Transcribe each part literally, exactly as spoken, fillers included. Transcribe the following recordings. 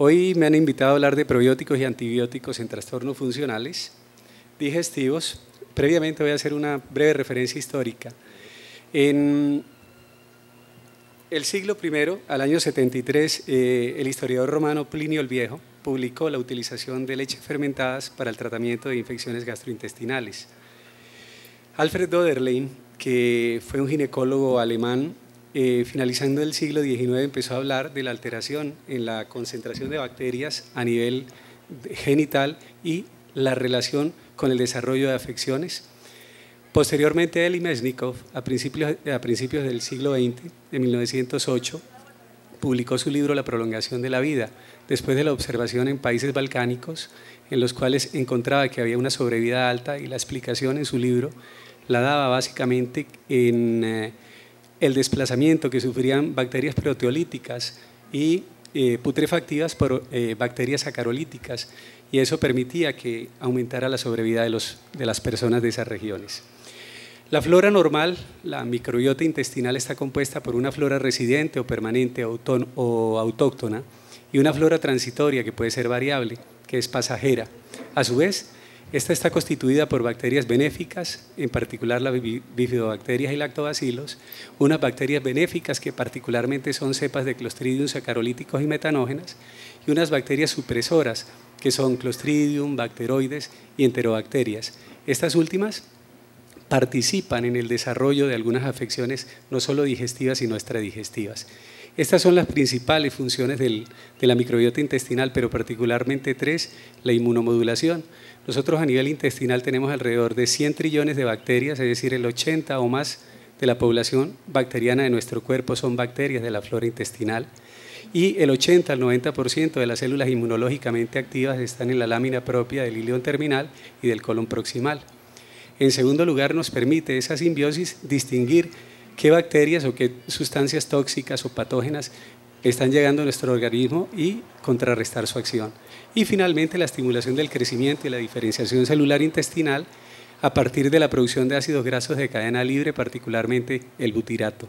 Hoy me han invitado a hablar de probióticos y antibióticos en trastornos funcionales digestivos. Previamente voy a hacer una breve referencia histórica. En el siglo primero, al año setenta y tres, eh, el historiador romano Plinio el Viejo publicó la utilización de leches fermentadas para el tratamiento de infecciones gastrointestinales. Alfred Doderlein, que fue un ginecólogo alemán, eh, finalizando el siglo diecinueve, empezó a hablar de la alteración en la concentración de bacterias a nivel genital y la relación con el desarrollo de afecciones. Posteriormente, Elie Mesnikov, a principios, a principios del siglo veinte, de mil novecientos ocho, publicó su libro La prolongación de la vida, después de la observación en países balcánicos, en los cuales encontraba que había una sobrevida alta, y la explicación en su libro la daba básicamente en eh, el desplazamiento que sufrían bacterias proteolíticas y eh, putrefactivas por eh, bacterias sacarolíticas, y eso permitía que aumentara la sobrevida de, los, de las personas de esas regiones. La flora normal, la microbiota intestinal, está compuesta por una flora residente o permanente o autóctona y una flora transitoria que puede ser variable, que es pasajera. A su vez, esta está constituida por bacterias benéficas, en particular las bifidobacterias y lactobacilos, unas bacterias benéficas que particularmente son cepas de Clostridium sacarolíticos y metanógenas, y unas bacterias supresoras que son Clostridium, bacteroides y enterobacterias. Estas últimas participan en el desarrollo de algunas afecciones no solo digestivas sino extradigestivas. Estas son las principales funciones del, de la microbiota intestinal, pero particularmente tres: la inmunomodulación. Nosotros a nivel intestinal tenemos alrededor de cien trillones de bacterias, es decir, el ochenta o más de la población bacteriana de nuestro cuerpo son bacterias de la flora intestinal, y el ochenta al noventa por ciento de las células inmunológicamente activas están en la lámina propia del ilion terminal y del colon proximal. En segundo lugar, nos permite esa simbiosis distinguir qué bacterias o qué sustancias tóxicas o patógenas están llegando a nuestro organismo y contrarrestar su acción. Y finalmente, la estimulación del crecimiento y la diferenciación celular intestinal a partir de la producción de ácidos grasos de cadena libre, particularmente el butirato.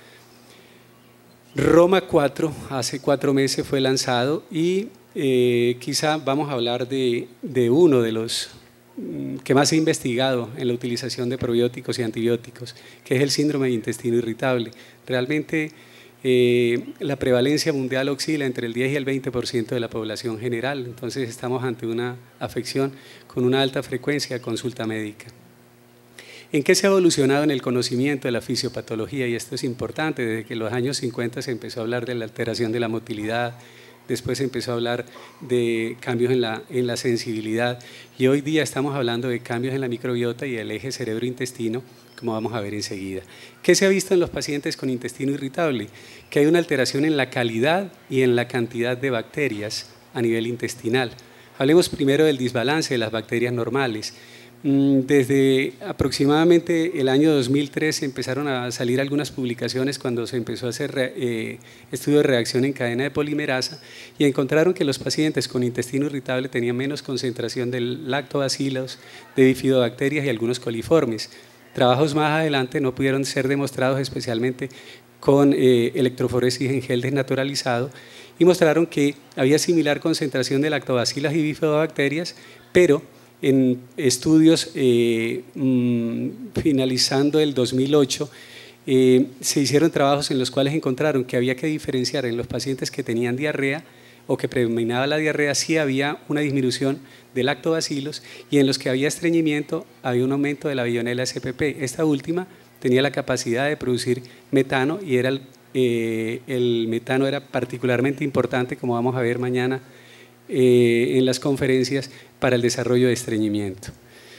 Roma cuatro, hace cuatro meses fue lanzado, y eh, quizá vamos a hablar de, de uno de los que más he investigado en la utilización de probióticos y antibióticos, que es el síndrome de intestino irritable. Realmente eh, la prevalencia mundial oscila entre el diez y el veinte por ciento de la población general, entonces estamos ante una afección con una alta frecuencia de consulta médica. ¿En qué se ha evolucionado en el conocimiento de la fisiopatología? Y esto es importante. Desde que en los años cincuenta se empezó a hablar de la alteración de la motilidad, después se empezó a hablar de cambios en la, en la sensibilidad, y hoy día estamos hablando de cambios en la microbiota y el eje cerebro-intestino, como vamos a ver enseguida. ¿Qué se ha visto en los pacientes con intestino irritable? Que hay una alteración en la calidad y en la cantidad de bacterias a nivel intestinal. Hablemos primero del desbalance de las bacterias normales. Desde aproximadamente el año dos mil tres empezaron a salir algunas publicaciones cuando se empezó a hacer eh, estudios de reacción en cadena de polimerasa, y encontraron que los pacientes con intestino irritable tenían menos concentración de lactobacilos, de bifidobacterias y algunos coliformes. Trabajos más adelante no pudieron ser demostrados, especialmente con eh, electroforesis en gel desnaturalizado, y mostraron que había similar concentración de lactobacilos y bifidobacterias, pero en estudios eh, mmm, finalizando el dos mil ocho, eh, se hicieron trabajos en los cuales encontraron que había que diferenciar en los pacientes que tenían diarrea o que predominaba la diarrea, sí había una disminución de lactobacilos, y en los que había estreñimiento había un aumento de la Bionella spp. Esta última tenía la capacidad de producir metano, y era el, eh, el metano era particularmente importante, como vamos a ver mañana Eh, en las conferencias, para el desarrollo de estreñimiento.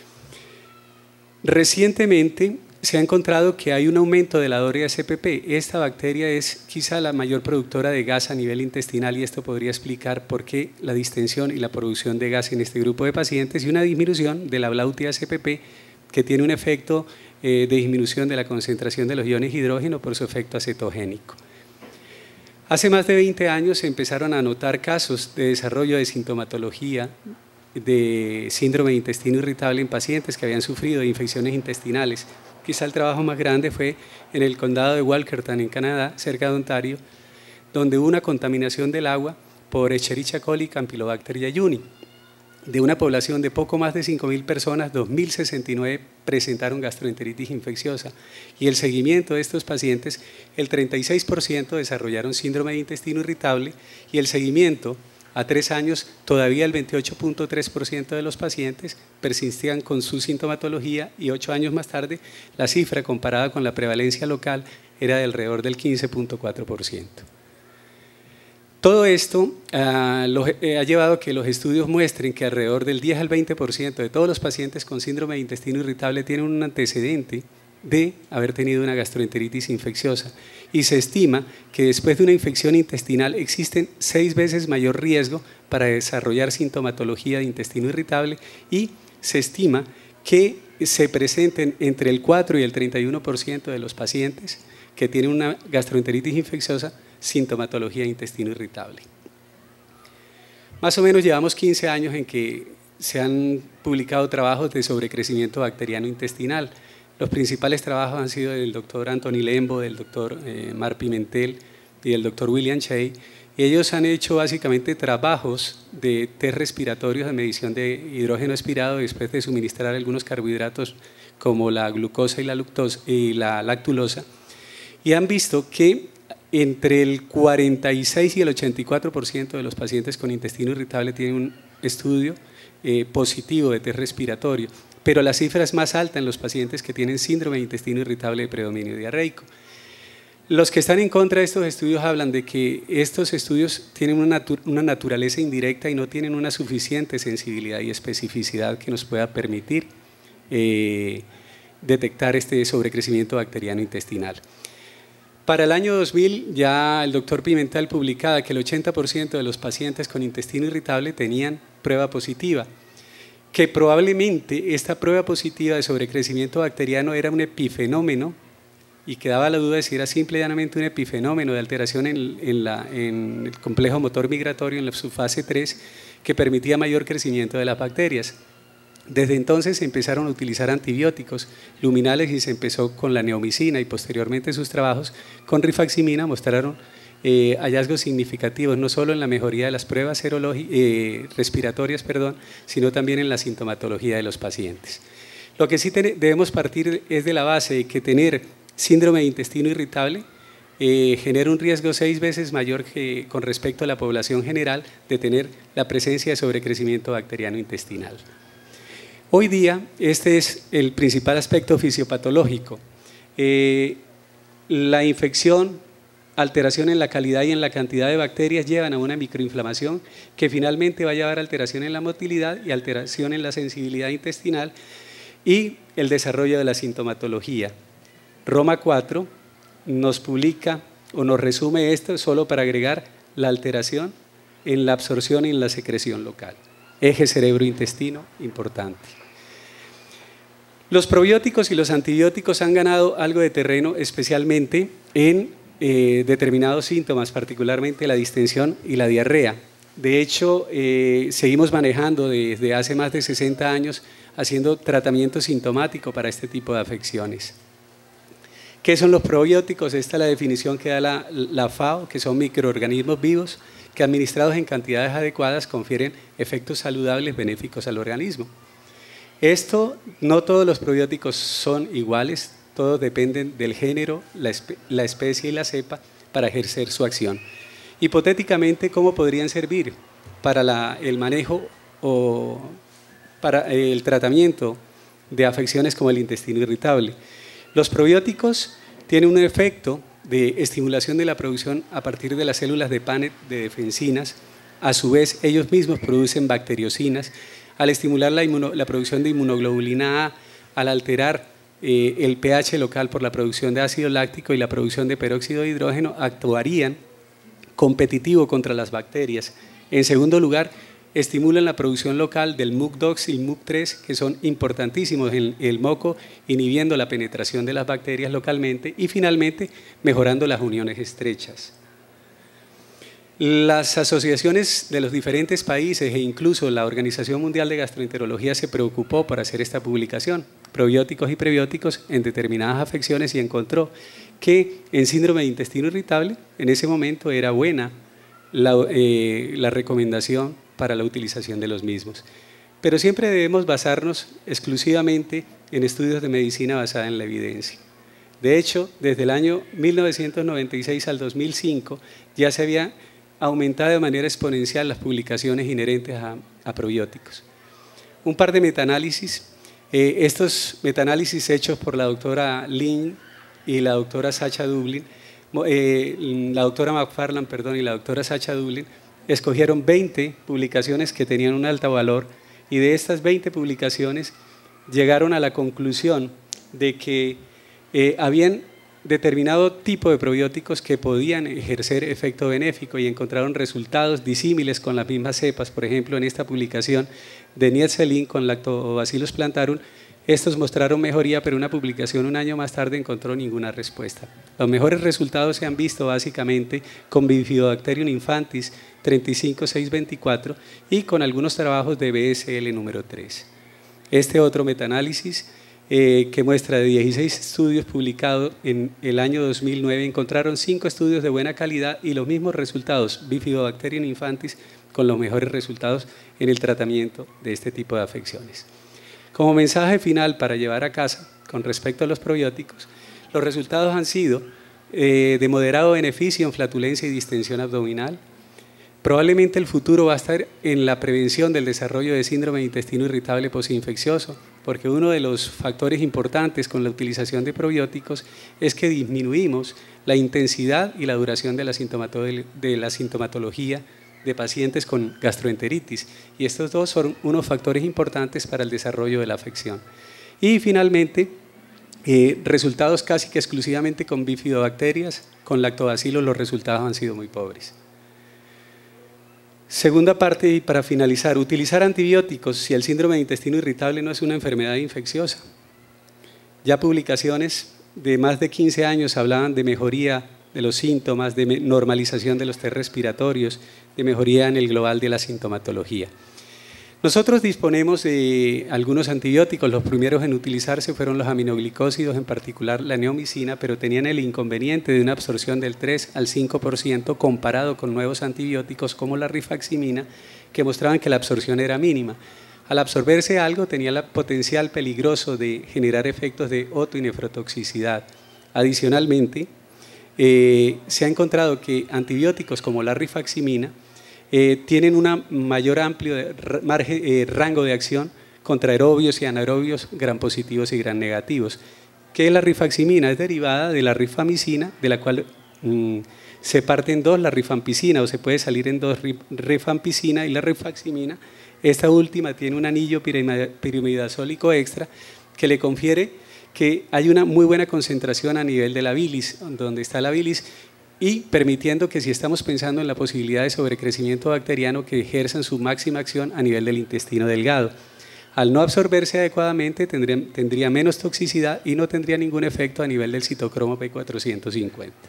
Recientemente se ha encontrado que hay un aumento de la Doria spp. Esta bacteria es quizá la mayor productora de gas a nivel intestinal, y esto podría explicar por qué la distensión y la producción de gas en este grupo de pacientes, y una disminución de la Blautia spp, que tiene un efecto eh, de disminución de la concentración de los iones hidrógeno por su efecto acetogénico. Hace más de veinte años se empezaron a notar casos de desarrollo de sintomatología de síndrome de intestino irritable en pacientes que habían sufrido de infecciones intestinales. Quizá el trabajo más grande fue en el condado de Walkerton, en Canadá, cerca de Ontario, donde hubo una contaminación del agua por Escherichia coli y Campylobacter jejuni. De una población de poco más de cinco mil personas, dos mil sesenta y nueve presentaron gastroenteritis infecciosa, y el seguimiento de estos pacientes, el treinta y seis por ciento desarrollaron síndrome de intestino irritable, y el seguimiento a tres años, todavía el veintiocho punto tres por ciento de los pacientes persistían con su sintomatología, y ocho años más tarde la cifra comparada con la prevalencia local era de alrededor del quince punto cuatro por ciento. Todo esto uh, lo, eh, ha llevado a que los estudios muestren que alrededor del diez al veinte por ciento de todos los pacientes con síndrome de intestino irritable tienen un antecedente de haber tenido una gastroenteritis infecciosa, y se estima que después de una infección intestinal existen seis veces mayor riesgo para desarrollar sintomatología de intestino irritable, y se estima que se presenten entre el cuatro y el treinta y uno por ciento de los pacientes que tienen una gastroenteritis infecciosa sintomatología de intestino irritable. Más o menos llevamos quince años en que se han publicado trabajos de sobrecrecimiento bacteriano intestinal. Los principales trabajos han sido del doctor Anthony Lembo, del doctor eh, Mark Pimentel y del doctor William Shea. Y ellos han hecho básicamente trabajos de test respiratorios de medición de hidrógeno expirado después de suministrar algunos carbohidratos como la glucosa y la, luctosa, y la lactulosa, y han visto que entre el cuarenta y seis y el ochenta y cuatro por ciento de los pacientes con intestino irritable tienen un estudio eh, positivo de test respiratorio, pero la cifra es más alta en los pacientes que tienen síndrome de intestino irritable de predominio diarreico. Los que están en contra de estos estudios hablan de que estos estudios tienen una, natu una naturaleza indirecta y no tienen una suficiente sensibilidad y especificidad que nos pueda permitir eh, detectar este sobrecrecimiento bacteriano intestinal. Para el año dos mil, ya el doctor Pimentel publicaba que el ochenta por ciento de los pacientes con intestino irritable tenían prueba positiva, que probablemente esta prueba positiva de sobrecrecimiento bacteriano era un epifenómeno, y quedaba la duda de si era simple y llanamente un epifenómeno de alteración en, en, la, en el complejo motor migratorio en la subfase tres, que permitía mayor crecimiento de las bacterias. Desde entonces se empezaron a utilizar antibióticos luminales, y se empezó con la neomicina, y posteriormente sus trabajos con rifaximina mostraron eh, hallazgos significativos no solo en la mejoría de las pruebas eh, respiratorias, perdón, sino también en la sintomatología de los pacientes. Lo que sí debemos partir es de la base de que tener síndrome de intestino irritable eh, genera un riesgo seis veces mayor que con respecto a la población general de tener la presencia de sobrecrecimiento bacteriano intestinal. Hoy día este es el principal aspecto fisiopatológico. Eh, la infección, alteración en la calidad y en la cantidad de bacterias llevan a una microinflamación que finalmente va a llevar a alteración en la motilidad y alteración en la sensibilidad intestinal y el desarrollo de la sintomatología. Roma cuatro nos publica o nos resume esto solo para agregar la alteración en la absorción y en la secreción local. Eje cerebro-intestino, importante. Los probióticos y los antibióticos han ganado algo de terreno, especialmente en eh, determinados síntomas, particularmente la distensión y la diarrea. De hecho, eh, seguimos manejando desde hace más de sesenta años haciendo tratamiento sintomático para este tipo de afecciones. ¿Qué son los probióticos? Esta es la definición que da la, la FAO, que son microorganismos vivos que administrados en cantidades adecuadas confieren efectos saludables benéficos al organismo. Esto, no todos los probióticos son iguales, todos dependen del género, la, espe la especie y la cepa para ejercer su acción. Hipotéticamente, ¿cómo podrían servir para la, el manejo o para el tratamiento de afecciones como el intestino irritable? Los probióticos tienen un efecto de estimulación de la producción a partir de las células de Paneth de defensinas. A su vez, ellos mismos producen bacteriocinas. Al estimular la, inmuno, la producción de inmunoglobulina A, al alterar eh, el pH local por la producción de ácido láctico y la producción de peróxido de hidrógeno, actuarían competitivo contra las bacterias. En segundo lugar, estimulan la producción local del M U C dos y M U C tres, que son importantísimos en el moco, inhibiendo la penetración de las bacterias localmente, y finalmente mejorando las uniones estrechas. Las asociaciones de los diferentes países e incluso la Organización Mundial de Gastroenterología se preocupó por hacer esta publicación, probióticos y prebióticos en determinadas afecciones, y encontró que en síndrome de intestino irritable en ese momento era buena la, eh, la recomendación para la utilización de los mismos. Pero siempre debemos basarnos exclusivamente en estudios de medicina basada en la evidencia. De hecho, desde el año mil novecientos noventa y seis al dos mil cinco ya se había aumentado de manera exponencial las publicaciones inherentes a, a probióticos. Un par de metaanálisis, eh, estos metaanálisis hechos por la doctora Lin y la doctora Sacha Dublin, eh, la doctora McFarland, perdón, y la doctora Sacha Dublin, escogieron veinte publicaciones que tenían un alto valor, y de estas veinte publicaciones llegaron a la conclusión de que eh, habían determinado tipo de probióticos que podían ejercer efecto benéfico, y encontraron resultados disímiles con las mismas cepas. Por ejemplo, en esta publicación de Nietzelin con Lactobacillus plantarum, estos mostraron mejoría, pero una publicación un año más tarde encontró ninguna respuesta. Los mejores resultados se han visto básicamente con Bifidobacterium infantis treinta y cinco mil seiscientos veinticuatro y con algunos trabajos de B S L número tres. Este otro metaanálisis eh, que muestra de dieciséis estudios publicados en el año dos mil nueve, encontraron cinco estudios de buena calidad y los mismos resultados, Bifidobacterium infantis, con los mejores resultados en el tratamiento de este tipo de afecciones. Como mensaje final para llevar a casa con respecto a los probióticos, los resultados han sido eh, de moderado beneficio en flatulencia y distensión abdominal. Probablemente el futuro va a estar en la prevención del desarrollo de síndrome de intestino irritable postinfeccioso, porque uno de los factores importantes con la utilización de probióticos es que disminuimos la intensidad y la duración de la, de la sintomatología de pacientes con gastroenteritis, y estos dos son unos factores importantes para el desarrollo de la afección. Y finalmente, eh, resultados casi que exclusivamente con bifidobacterias, con lactobacillus los resultados han sido muy pobres. Segunda parte, y para finalizar, utilizar antibióticos si el síndrome de intestino irritable no es una enfermedad infecciosa. Ya publicaciones de más de quince años hablaban de mejoría de los síntomas, de normalización de los test respiratorios, de mejoría en el global de la sintomatología. Nosotros disponemos de algunos antibióticos. Los primeros en utilizarse fueron los aminoglicósidos, en particular la neomicina, pero tenían el inconveniente de una absorción del tres al cinco por ciento comparado con nuevos antibióticos como la rifaximina, que mostraban que la absorción era mínima. Al absorberse algo tenía el potencial peligroso de generar efectos de oto y nefrotoxicidad. Adicionalmente, eh, se ha encontrado que antibióticos como la rifaximina Eh, tienen un mayor amplio de, margen, eh, rango de acción contra aerobios y anaerobios gram positivos y gram negativos. ¿Qué es la rifaximina? Es derivada de la rifamicina, de la cual mm, se parte en dos, la rifampicina, o se puede salir en dos, rifampicina y la rifaximina. Esta última tiene un anillo pirimidazólico extra que le confiere que hay una muy buena concentración a nivel de la bilis, donde está la bilis, y permitiendo que, si estamos pensando en la posibilidad de sobrecrecimiento bacteriano, que ejerzan su máxima acción a nivel del intestino delgado. Al no absorberse adecuadamente tendría, tendría menos toxicidad y no tendría ningún efecto a nivel del citocromo P cuatrocientos cincuenta.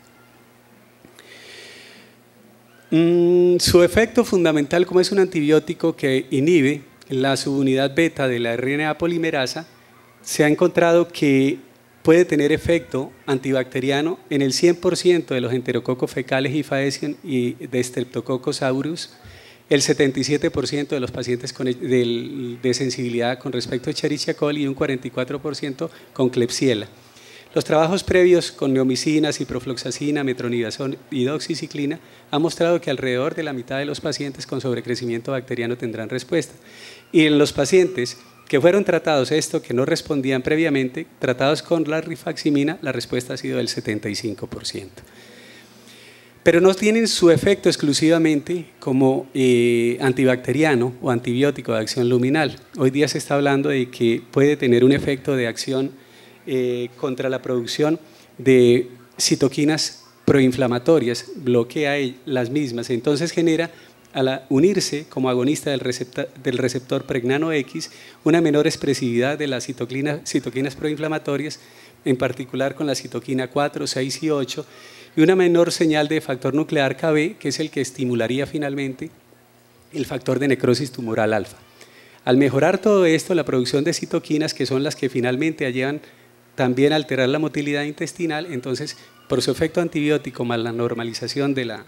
Mm, su efecto fundamental, como es un antibiótico que inhibe la subunidad beta de la R N A polimerasa, se ha encontrado que puede tener efecto antibacteriano en el cien por ciento de los enterococos fecales y faecium y de Streptococcus aureus, el setenta y siete por ciento de los pacientes con, de, de sensibilidad con respecto a Escherichia coli y un cuarenta y cuatro por ciento con Klebsiella. Los trabajos previos con neomicina, ciprofloxacina, metronidazol y doxiciclina han mostrado que alrededor de la mitad de los pacientes con sobrecrecimiento bacteriano tendrán respuesta. Y en los pacientes que fueron tratados, esto que no respondían previamente, tratados con la rifaximina, la respuesta ha sido del setenta y cinco por ciento. Pero no tienen su efecto exclusivamente como eh, antibacteriano o antibiótico de acción luminal. Hoy día se está hablando de que puede tener un efecto de acción eh, contra la producción de citoquinas proinflamatorias, bloquea las mismas, entonces genera, al unirse como agonista del receptor, del receptor pregnano X, una menor expresividad de las citoquinas, citoquinas proinflamatorias, en particular con la citoquina cuatro, seis y ocho, y una menor señal de factor nuclear K B, que es el que estimularía finalmente el factor de necrosis tumoral alfa. Al mejorar todo esto, la producción de citoquinas, que son las que finalmente llevan también a alterar la motilidad intestinal, entonces, por su efecto antibiótico más la normalización de la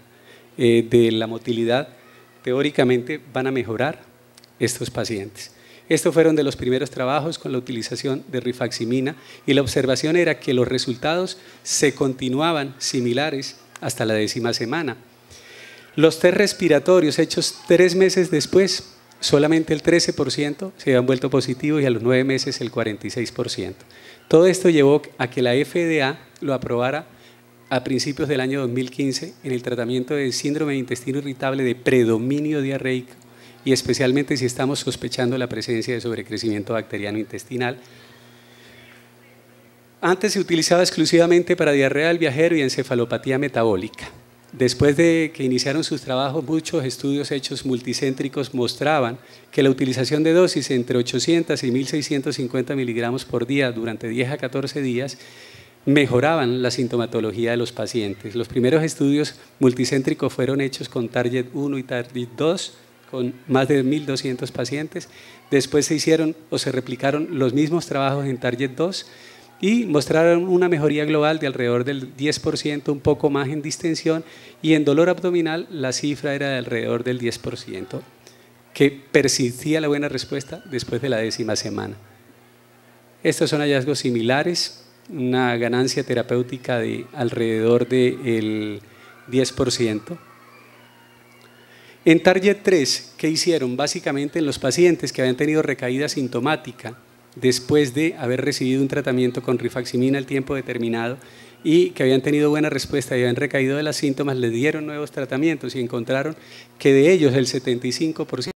eh, de la motilidad, teóricamente van a mejorar estos pacientes. Estos fueron de los primeros trabajos con la utilización de rifaximina y la observación era que los resultados se continuaban similares hasta la décima semana. Los test respiratorios hechos tres meses después, solamente el trece por ciento se habían vuelto positivos y a los nueve meses el cuarenta y seis por ciento. Todo esto llevó a que la F D A lo aprobara a principios del año dos mil quince en el tratamiento de síndrome de intestino irritable de predominio diarreico y especialmente si estamos sospechando la presencia de sobrecrecimiento bacteriano intestinal. Antes se utilizaba exclusivamente para diarrea del viajero y encefalopatía metabólica. Después de que iniciaron sus trabajos, muchos estudios hechos multicéntricos mostraban que la utilización de dosis entre ochocientos y mil seiscientos cincuenta miligramos por día durante diez a catorce días mejoraban la sintomatología de los pacientes. Los primeros estudios multicéntricos fueron hechos con Target uno y Target dos, con más de mil doscientos pacientes. Después se hicieron o se replicaron los mismos trabajos en Target dos y mostraron una mejoría global de alrededor del diez por ciento, un poco más en distensión, y en dolor abdominal la cifra era de alrededor del diez por ciento, que persistía la buena respuesta después de la décima semana. Estos son hallazgos similares, una ganancia terapéutica de alrededor del diez por ciento. En Target tres, ¿qué hicieron? Básicamente en los pacientes que habían tenido recaída sintomática después de haber recibido un tratamiento con rifaximina al tiempo determinado y que habían tenido buena respuesta y habían recaído de los síntomas, les dieron nuevos tratamientos y encontraron que de ellos el setenta y cinco por ciento